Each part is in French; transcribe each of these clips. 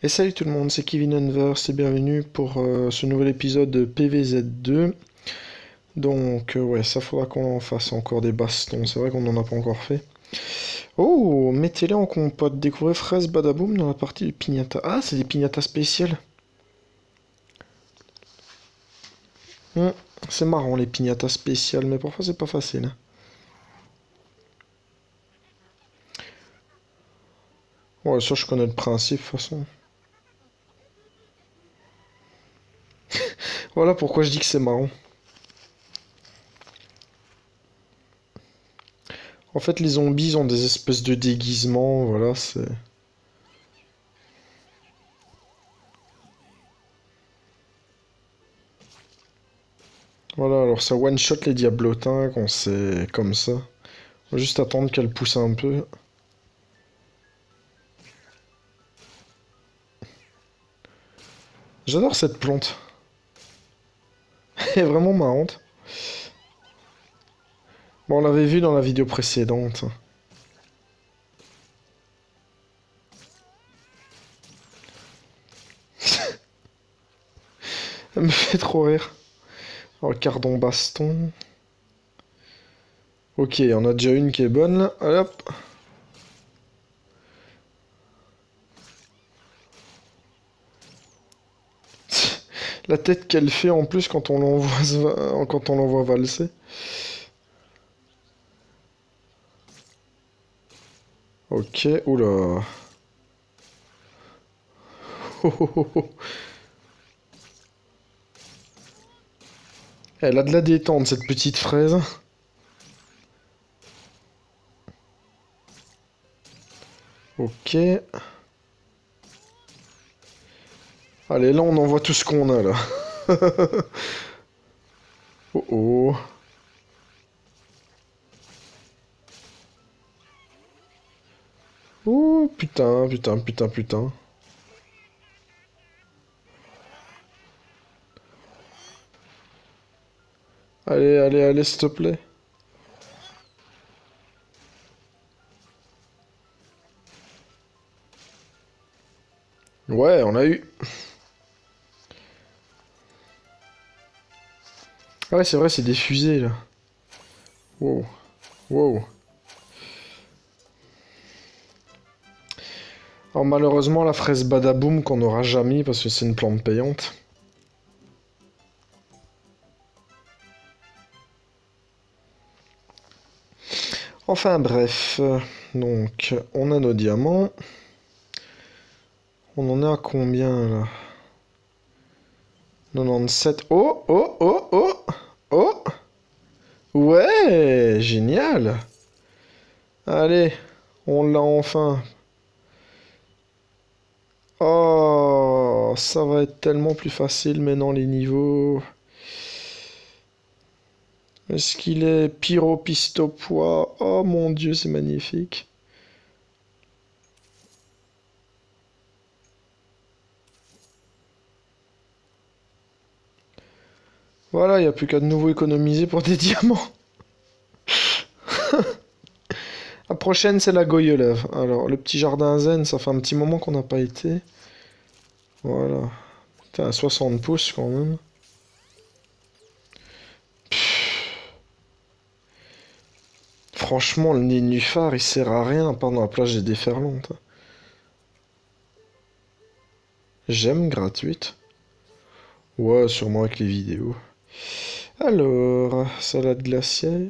Et salut tout le monde, c'est Kevin Unverse et bienvenue pour ce nouvel épisode de PVZ2. Donc ouais, ça faudra qu'on en fasse encore des bastons, c'est vrai qu'on n'en a pas encore fait. Oh, mettez-les en compote, découvrez fraise badaboum dans la partie du pignata. Ah, c'est des pignatas spéciales. Hmm, c'est marrant les pignatas spéciales, mais parfois c'est pas facile. Ouais, ça je connais le principe de toute façon. Voilà pourquoi je dis que c'est marrant. En fait, les zombies ont des espèces de déguisements, voilà, c'est... Voilà, alors ça one-shot les diablotins quand c'est comme ça. Faut juste attendre qu'elle pousse un peu. J'adore cette plante. Elle est vraiment marrante. Bon, on l'avait vu dans la vidéo précédente. Elle me fait trop rire. Alors, cardon baston. Ok, on a déjà une qui est bonne là. Allez, hop. La tête qu'elle fait en plus quand on l'envoie valser. Ok, oula. Elle a de la détente cette petite fraise. Ok. Allez, là on envoie tout ce qu'on a là. Oh oh. Oh putain, putain, putain, putain. Allez, allez, allez, s'il te plaît. Ouais, on a eu. Ah ouais, c'est vrai, c'est des fusées là. Wow, wow. Alors malheureusement, la fraise badaboum qu'on n'aura jamais parce que c'est une plante payante. Enfin bref, donc on a nos diamants. On en est à combien là? 97. Oh, oh, oh, oh, oh! Ouais, génial! Allez, on l'a enfin. Oh, ça va être tellement plus facile maintenant les niveaux. Est-ce qu'il est pyropistopois? Oh mon dieu, c'est magnifique. Voilà, il n'y a plus qu'à de nouveau économiser pour des diamants. La prochaine, c'est la Goyelève. Alors, le petit jardin zen, ça fait un petit moment qu'on n'a pas été. Voilà. Putain, 60 pouces quand même. Franchement, le nénuphar, il sert à rien, à part dans la plage des déferlantes. J'aime gratuite. Ouais, sûrement avec les vidéos. Alors, salade glaciaire.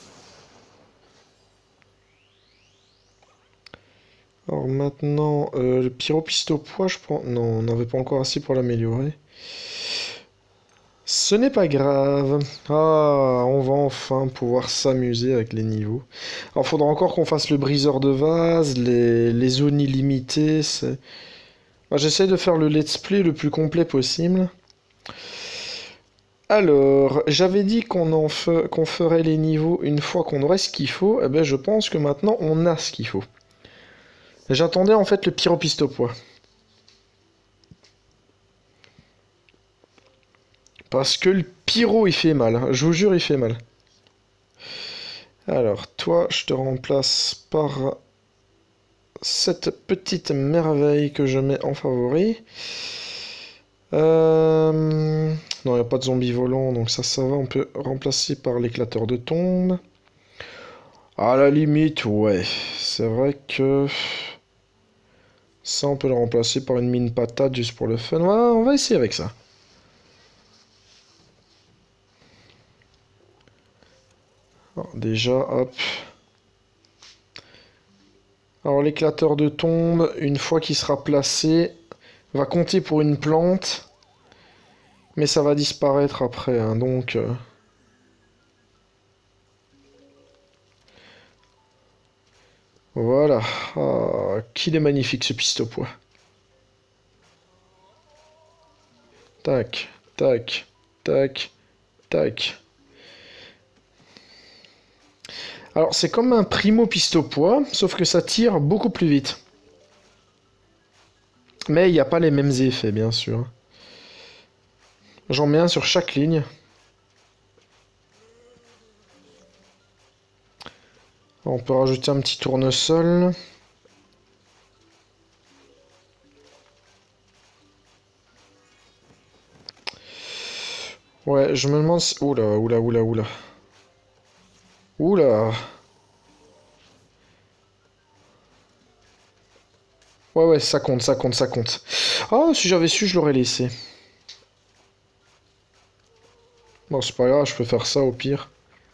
Alors maintenant, le pyropistopois, je pense... Non, on n'avait pas encore assez pour l'améliorer. Ce n'est pas grave. Ah, on va enfin pouvoir s'amuser avec les niveaux. Alors, faudra encore qu'on fasse le briseur de vase, les zones illimitées. J'essaie de faire le let's play le plus complet possible. Alors, j'avais dit qu'on ferait les niveaux une fois qu'on aurait ce qu'il faut. Eh ben, je pense que maintenant, on a ce qu'il faut. J'attendais en fait le pyropistopois. Parce que le pyro, il fait mal. Je vous jure, il fait mal. Alors, toi, je te remplace par cette petite merveille que je mets en favori. Non, il n'y a pas de zombies volants, donc ça va. On peut remplacer par l'éclateur de tombe. À la limite, ouais. C'est vrai que... ça, on peut le remplacer par une mine patate juste pour le fun. Ouais, on va essayer avec ça. Alors, déjà, hop. Alors, l'éclateur de tombe, une fois qu'il sera placé, va compter pour une plante. Mais ça va disparaître après, hein, donc... voilà. Ah, qu'il est magnifique ce pistopois. Tac, tac, tac, tac. Alors c'est comme un primo pistopois, sauf que ça tire beaucoup plus vite. Mais il n'y a pas les mêmes effets, bien sûr. J'en mets un sur chaque ligne. On peut rajouter un petit tournesol. Ouais, je me demande si... Oula, oula, oula, oula. Oula. Ouais, ouais, ça compte, ça compte, ça compte. Ah, si j'avais su, je l'aurais laissé. Bon, c'est pas grave, je peux faire ça au pire.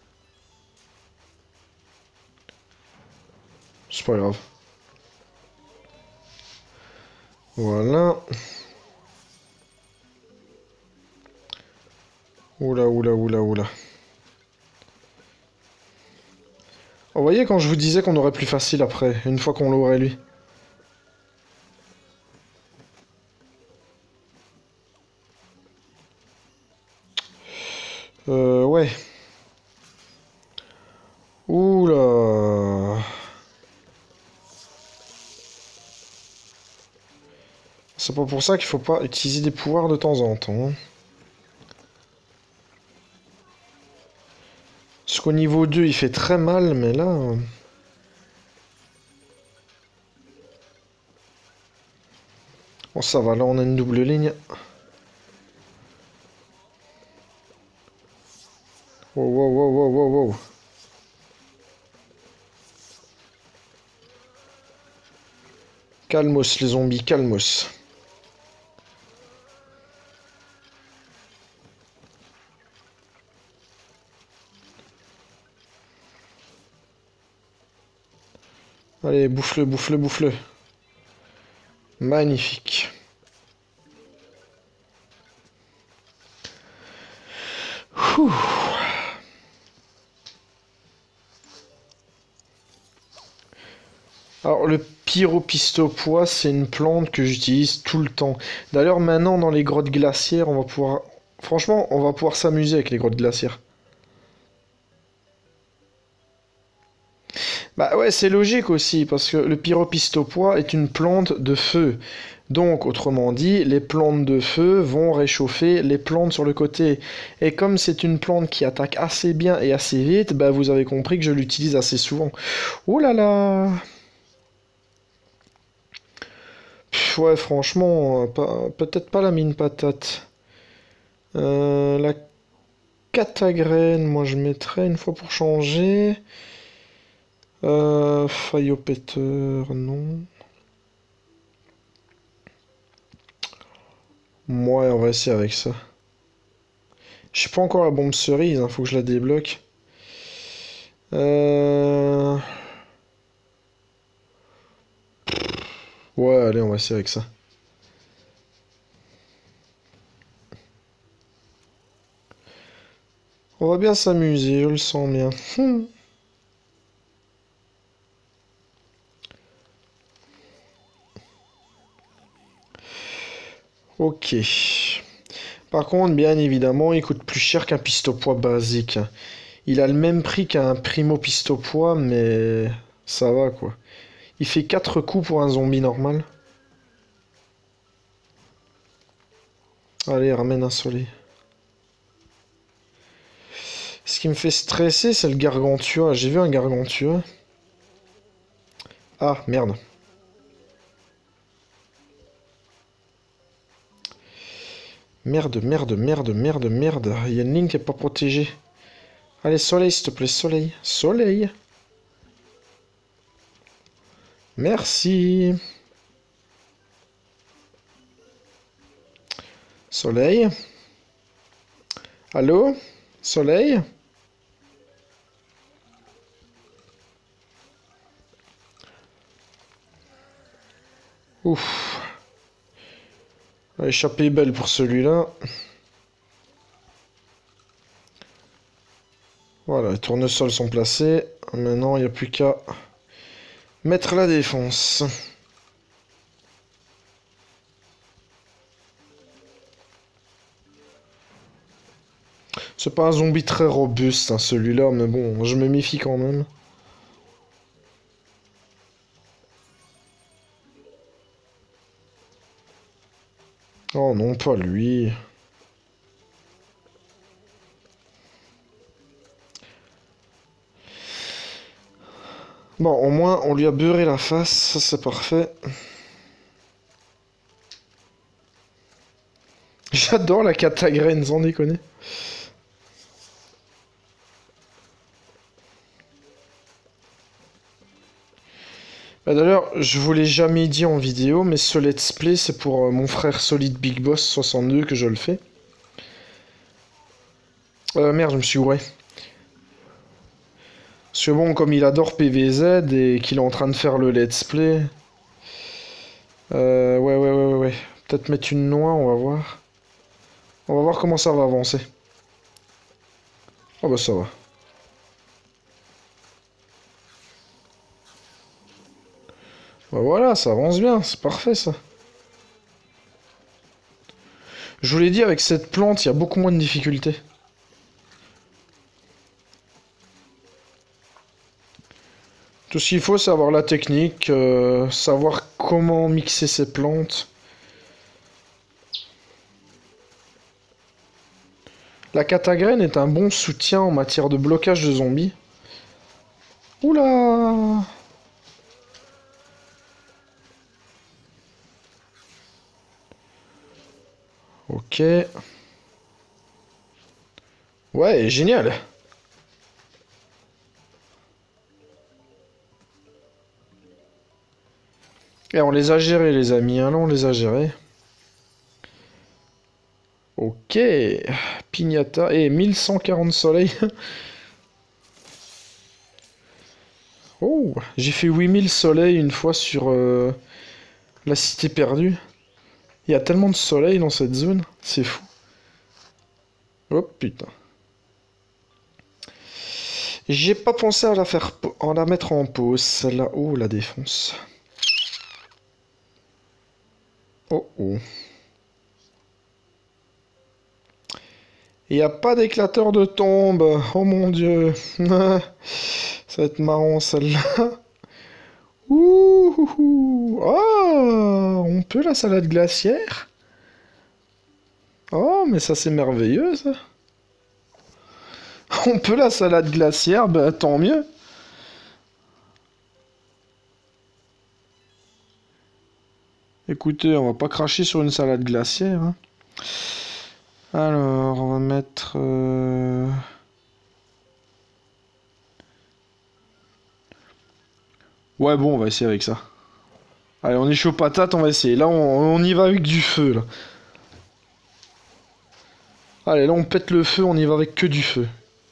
C'est pas grave. Voilà. Oula, oula, oula, oula. Vous voyez quand je vous disais qu'on aurait plus facile après, une fois qu'on l'aurait lui. Ouais. Oula. C'est pas pour ça qu'il faut pas utiliser des pouvoirs de temps en temps. Parce qu'au niveau 2, il fait très mal, mais là... Bon, ça va, là on a une double ligne. Wow, wow, wow, wow, wow, wow. Calmos, les zombies, calmos. Allez, bouffe-le, bouffe-le, bouffe-le. Magnifique. Ouh. Alors, le pyropistopois, c'est une plante que j'utilise tout le temps. D'ailleurs, maintenant, dans les grottes glaciaires, on va pouvoir... Franchement, on va pouvoir s'amuser avec les grottes glaciaires. Bah ouais, c'est logique aussi, parce que le pyropistopois est une plante de feu. Donc, autrement dit, les plantes de feu vont réchauffer les plantes sur le côté. Et comme c'est une plante qui attaque assez bien et assez vite, bah vous avez compris que je l'utilise assez souvent. Ouh là là! Ouais, franchement, peut-être pas la mine patate. La catagraine, moi je mettrais une fois pour changer. Faillot péteur, non. Ouais, on va essayer avec ça. Je sais pas encore la bombe cerise, hein, faut que je la débloque. Ouais, allez, on va essayer avec ça. On va bien s'amuser, je le sens bien. Ok. Par contre, bien évidemment, il coûte plus cher qu'un pistopois basique. Il a le même prix qu'un primo pistopois, mais ça va quoi. Il fait 4 coups pour un zombie normal. Allez, ramène un soleil. Ce qui me fait stresser, c'est le gargantua. J'ai vu un gargantua. Ah, merde. Merde, merde, merde, merde, merde. Il y a une ligne qui est pas protégée. Allez, soleil, s'il te plaît, soleil. Soleil. Merci. Soleil. Allô? Soleil? Ouf. L'échappée est belle pour celui-là. Voilà, les tournesols sont placés. Maintenant, il n'y a plus qu'à mettre la défense. C'est pas un zombie très robuste, hein, celui-là, mais bon, je me méfie quand même. Oh non, pas lui. Bon, au moins, on lui a beurré la face, ça c'est parfait. J'adore la catagraine, sans déconner. Bah d'ailleurs, je vous l'ai jamais dit en vidéo, mais ce let's play, c'est pour mon frère Solid Big Boss 62 que je le fais. Merde, je me suis gouré. Parce que bon, comme il adore PVZ et qu'il est en train de faire le let's play... ouais. Peut-être mettre une noix, on va voir. On va voir comment ça va avancer. Oh bah ça va. Bah voilà, ça avance bien, c'est parfait ça. Je vous l'ai dit, avec cette plante, il y a beaucoup moins de difficultés. Tout ce qu'il faut, c'est avoir la technique, savoir comment mixer ces plantes. La catagraine est un bon soutien en matière de blocage de zombies. Oula! Ok. Ouais, génial! Et on les a gérés, les amis, hein, là on les a gérés. Ok. Pignata. Et 1140 soleil. Oh, j'ai fait 8000 soleil une fois sur la cité perdue. Il y a tellement de soleil dans cette zone, c'est fou. Oh putain. J'ai pas pensé à la faire, à la mettre en pause, celle-là. Oh, la défonce. Oh oh. Il n'y a pas d'éclateur de tombe. Oh mon dieu. Ça va être marrant celle-là. Ouh. Oh, on peut la salade glaciaire? Oh, mais ça c'est merveilleux ça. On peut la salade glaciaire, bah tant mieux. Écoutez, on va pas cracher sur une salade glaciaire, hein. Alors, on va mettre... Ouais, bon, on va essayer avec ça. Allez, on est chaud patate, on va essayer. Là, on y va avec du feu, là. Allez, là, on pète le feu, on y va avec que du feu.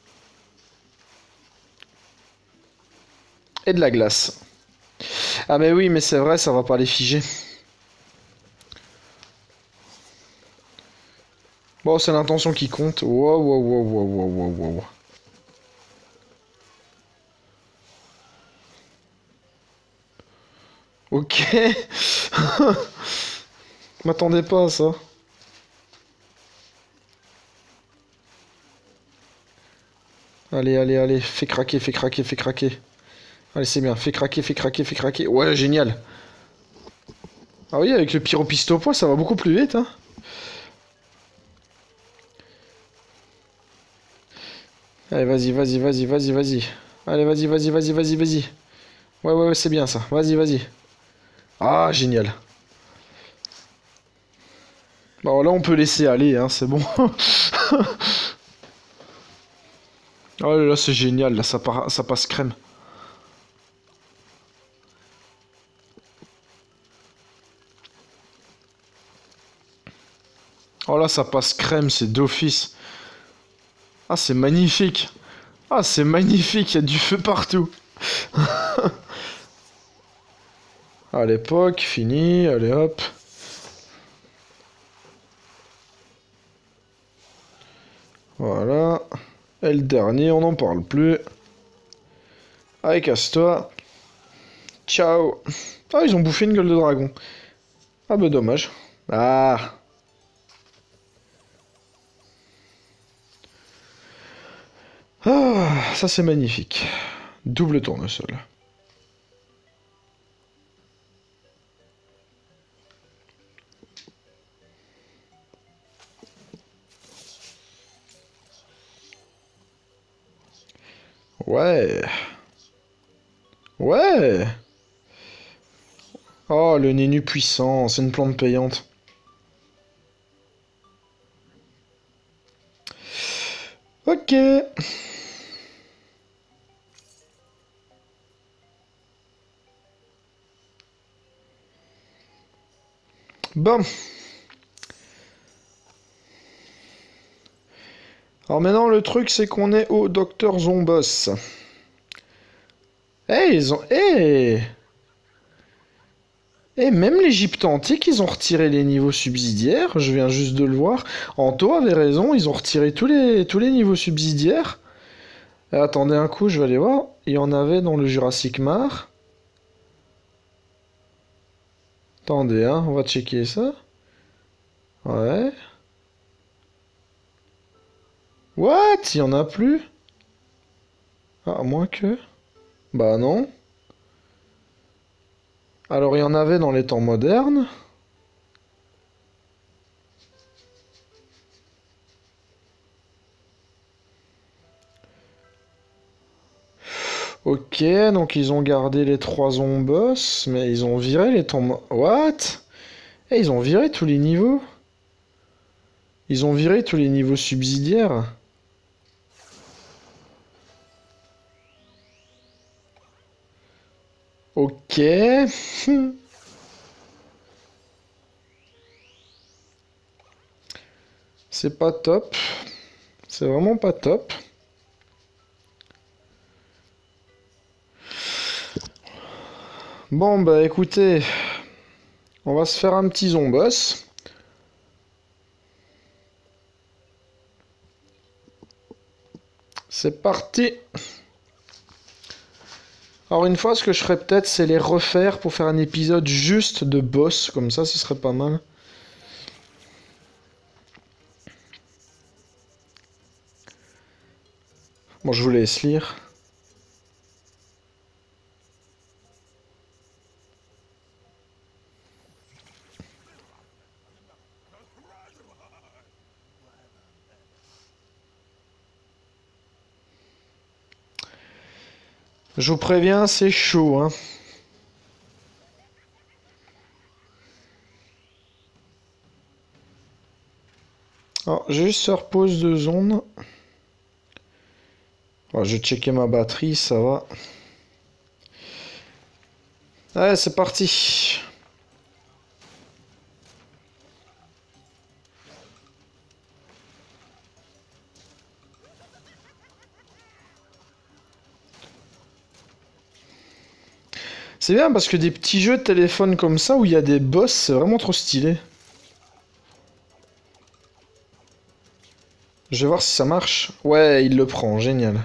Et de la glace. Ah mais oui, mais c'est vrai, ça va pas les figer. Bon, c'est l'intention qui compte. Wow. Ok. M'attendais pas à ça. Allez. Fais craquer. Allez, c'est bien. Fais craquer. Ouais, génial. Ah oui, avec le pyropistopois, ça va beaucoup plus vite, hein. Allez, vas-y. Allez, vas-y. Ouais, c'est bien ça. Vas-y. Ah, génial. Bon, là, on peut laisser aller, hein, c'est bon. Oh là, là, c'est génial, là, ça passe crème. Oh là, ça passe crème, c'est d'office. Ah, c'est magnifique. Ah, c'est magnifique, il y a du feu partout. À l'époque, fini, allez hop. Voilà. Et le dernier, on n'en parle plus. Allez, casse-toi. Ciao. Ah, ils ont bouffé une gueule de dragon. Ah bah dommage. Ah. Ah, ça c'est magnifique. Double tournesol. Ouais. Ouais. Oh, le Nénu puissant, c'est une plante payante. Ok. Bon. Alors maintenant, le truc, c'est qu'on est au Docteur Zombos. Eh, ils ont... Eh Et même l'Égypte antique, ils ont retiré les niveaux subsidiaires, je viens juste de le voir. Anto avait raison, ils ont retiré tous les niveaux subsidiaires. Attendez un coup, je vais aller voir. Il y en avait dans le Jurassic Mart. Attendez, hein, on va checker ça. Ouais. What? Il y en a plus? Ah, à moins que... Bah non. Alors il y en avait dans les temps modernes. Ok, donc ils ont gardé les 3 zombos, mais ils ont viré les temps... What? Eh, ils ont viré tous les niveaux. Ils ont viré tous les niveaux subsidiaires. Ok. C'est pas top. C'est vraiment pas top. Bon, bah écoutez, on va se faire un petit zombos. C'est parti. Alors une fois, ce que je ferais peut-être, c'est les refaire pour faire un épisode juste de boss. Comme ça, ce serait pas mal. Bon, je vous laisse lire. Je vous préviens, c'est chaud, hein. Alors, j'ai juste faire pause de zone. Alors, je vais checker ma batterie, ça va. Allez, c'est parti. C'est bien parce que des petits jeux de téléphone comme ça où il y a des boss, c'est vraiment trop stylé. Je vais voir si ça marche. Ouais, il le prend, génial.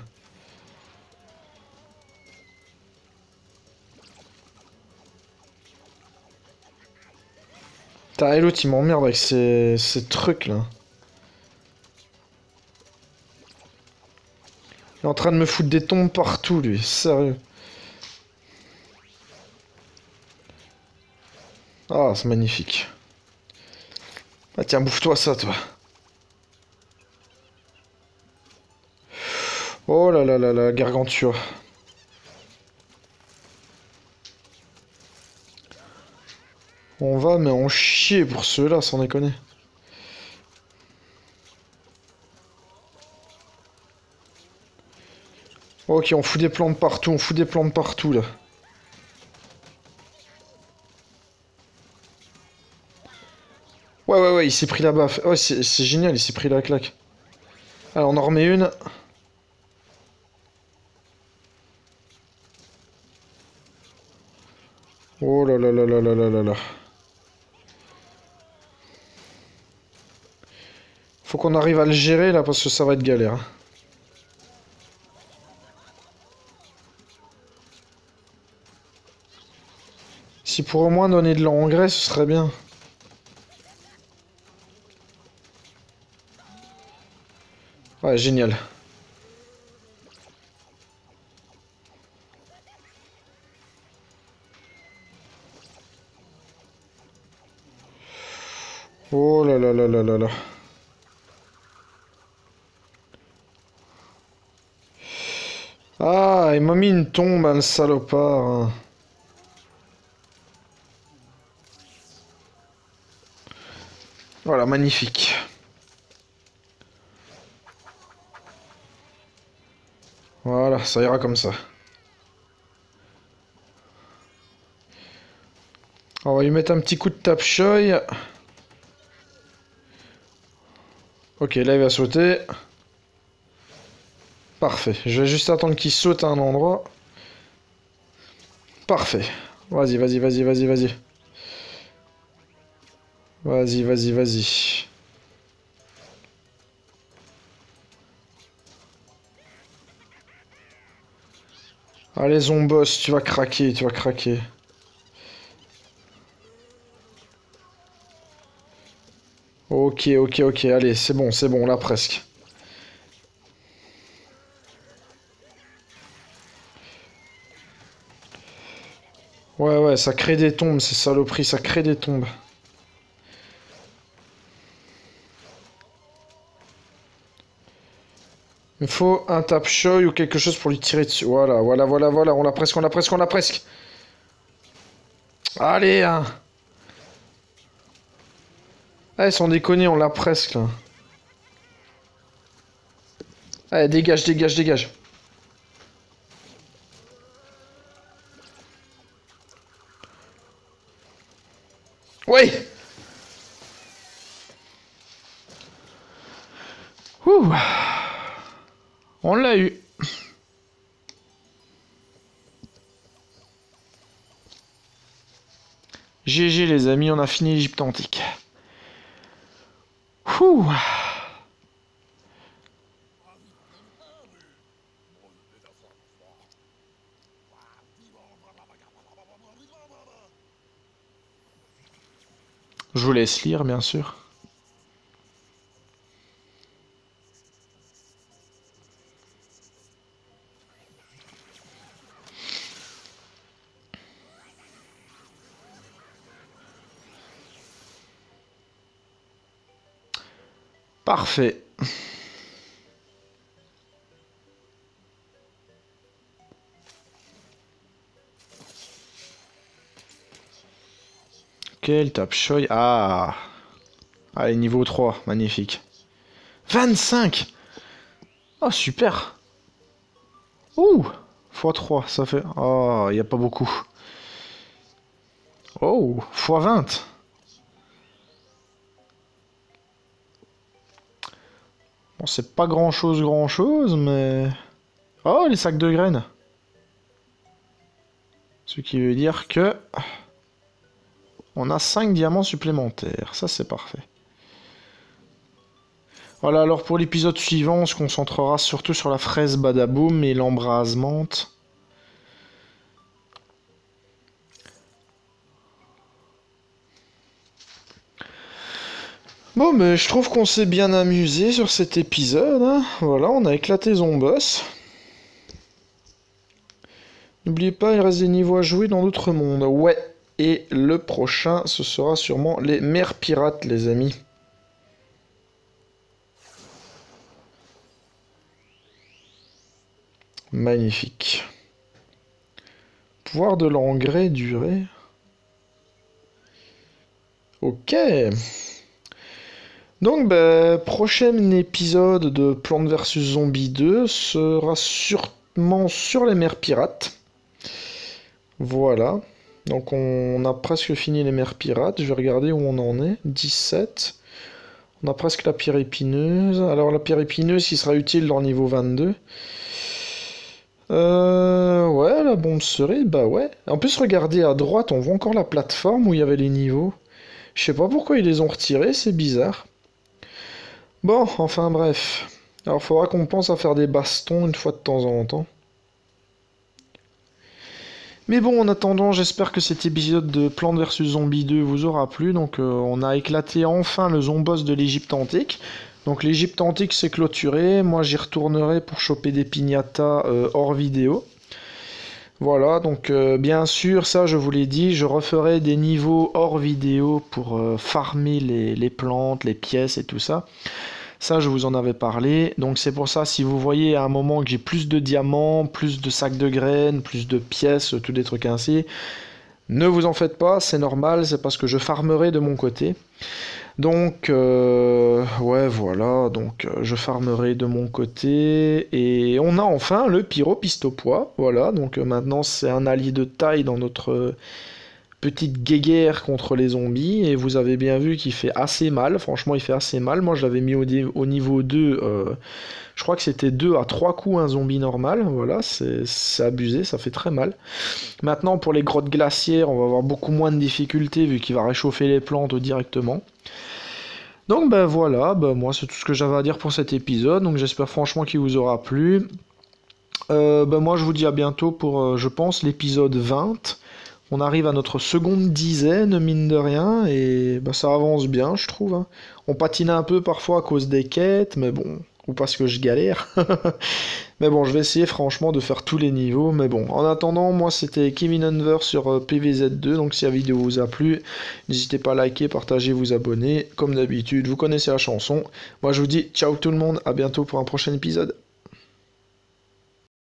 Putain, et l'autre il m'emmerde avec ces trucs là. Il est en train de me foutre des tombes partout lui, sérieux. Ah, c'est magnifique. Ah tiens, bouffe-toi ça toi. Oh là là là là, Gargantua. On va mais on chier pour ceux-là, sans déconner. Ok, on fout des plantes partout, on fout des plantes partout là. Ouais, ouais, ouais, il s'est pris la baffe. Ouais, c'est génial, il s'est pris la claque. Alors, on en remet une. Oh là là là là là là là là. Faut qu'on arrive à le gérer là parce que ça va être galère. Si pour au moins donner de l'engrais, ce serait bien. Ouais, génial. Oh là là là là là là. Ah, il m'a mis une tombe, hein, le salopard, hein. Voilà, magnifique. Voilà, ça ira comme ça. On va lui mettre un petit coup de tape-choy. Ok, là il va sauter. Parfait. Je vais juste attendre qu'il saute à un endroit. Parfait. Vas-y, vas-y, vas-y, vas-y, vas-y. Vas-y, vas-y, vas-y. Allez, Zomboss, tu vas craquer, tu vas craquer. Ok, ok, ok, allez, c'est bon, là presque. Ouais, ouais, ça crée des tombes, ces saloperies, ça crée des tombes. Il faut un tape-choy ou quelque chose pour lui tirer dessus. Voilà, voilà, voilà, voilà, on l'a presque, on l'a presque, on l'a presque. Allez, hein. Allez, sans déconner, on l'a presque, là. Allez, dégage, dégage, dégage. Oui. Ouh. On l'a eu. GG les amis, on a fini l'Égypte antique. Ouh. Je vous laisse lire, bien sûr. Parfait. Quel tape choy. Ah. Allez, niveau 3, magnifique. 25. Oh, super. Ouh. x3, ça fait... Oh, il n'y a pas beaucoup. Oh, x20. Bon, c'est pas grand-chose, mais... Oh, les sacs de graines. Ce qui veut dire que... On a 5 diamants supplémentaires. Ça, c'est parfait. Voilà, alors pour l'épisode suivant, on se concentrera surtout sur la fraise badaboum et l'embrase menthe. Bon, mais je trouve qu'on s'est bien amusé sur cet épisode, hein. Voilà, on a éclaté Zomboss. N'oubliez pas, il reste des niveaux à jouer dans d'autres mondes. Ouais, et le prochain, ce sera sûrement les mers pirates, les amis. Magnifique. Pouvoir de l'engrais durée. Ok. Donc, bah, prochain épisode de Plants vs Zombies 2 sera directement sur les mers pirates. Voilà. Donc on a presque fini les mers pirates. Je vais regarder où on en est. 17. On a presque la pierre épineuse. Alors la pierre épineuse qui sera utile dans le niveau 22. Ouais, la bombe cerise, bah ouais. En plus, regardez à droite, on voit encore la plateforme où il y avait les niveaux. Je sais pas pourquoi ils les ont retirés, c'est bizarre. Bon, enfin bref. Alors, faudra qu'on pense à faire des bastons une fois de temps en temps. Mais bon, en attendant, j'espère que cet épisode de Plants vs Zombies 2 vous aura plu. Donc, on a éclaté enfin le zomboss de l'Égypte antique. Donc, l'Égypte antique c'est clôturé. Moi, j'y retournerai pour choper des piñatas hors vidéo. Voilà, donc bien sûr, ça je vous l'ai dit, je referai des niveaux hors vidéo pour farmer les plantes, les pièces et tout ça. Ça, je vous en avais parlé. Donc c'est pour ça, si vous voyez à un moment que j'ai plus de diamants, plus de sacs de graines, plus de pièces, tous des trucs ainsi, ne vous en faites pas, c'est normal, c'est parce que je farmerai de mon côté. Donc, ouais, voilà, donc je farmerai de mon côté. Et on a enfin le pyropistopois, voilà, donc maintenant c'est un allié de taille dans notre petite guéguerre contre les zombies. Et vous avez bien vu qu'il fait assez mal, franchement il fait assez mal. Moi je l'avais mis au niveau 2, je crois que c'était 2 à 3 coups un zombie normal, voilà, c'est abusé, ça fait très mal. Maintenant pour les grottes glaciaires, on va avoir beaucoup moins de difficultés vu qu'il va réchauffer les plantes directement. Donc ben voilà, ben moi c'est tout ce que j'avais à dire pour cet épisode, donc j'espère franchement qu'il vous aura plu. Ben moi je vous dis à bientôt pour, je pense, l'épisode 20. On arrive à notre seconde dizaine, mine de rien, et ben ça avance bien, je trouve, hein. On patine un peu parfois à cause des quêtes, mais bon, ou parce que je galère. Mais bon, je vais essayer franchement de faire tous les niveaux. Mais bon, en attendant, moi c'était Kevin Unver sur PVZ2. Donc si la vidéo vous a plu, n'hésitez pas à liker, partager, vous abonner. Comme d'habitude, vous connaissez la chanson. Moi je vous dis ciao tout le monde, à bientôt pour un prochain épisode.